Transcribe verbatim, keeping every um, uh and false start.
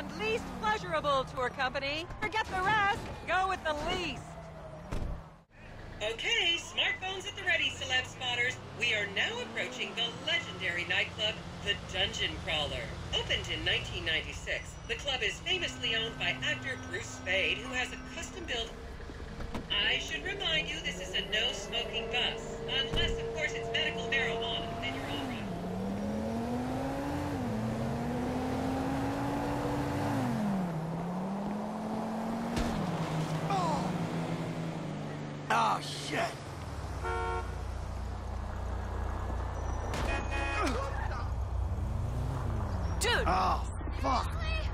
and least pleasurable tour company. Forget the rest. Go with the least. Okay, smartphones at the ready, celeb spotters. We are now approaching the legendary nightclub, the Dungeon Crawler. Opened in nineteen ninety-six, the club is famously owned by actor Bruce Spade, who has a custom-built... I should remind you, this is a no-smoking bus. Unless, of course, it's medical marijuana, then you're all right. Oh, shit! Dude! Oh, fuck!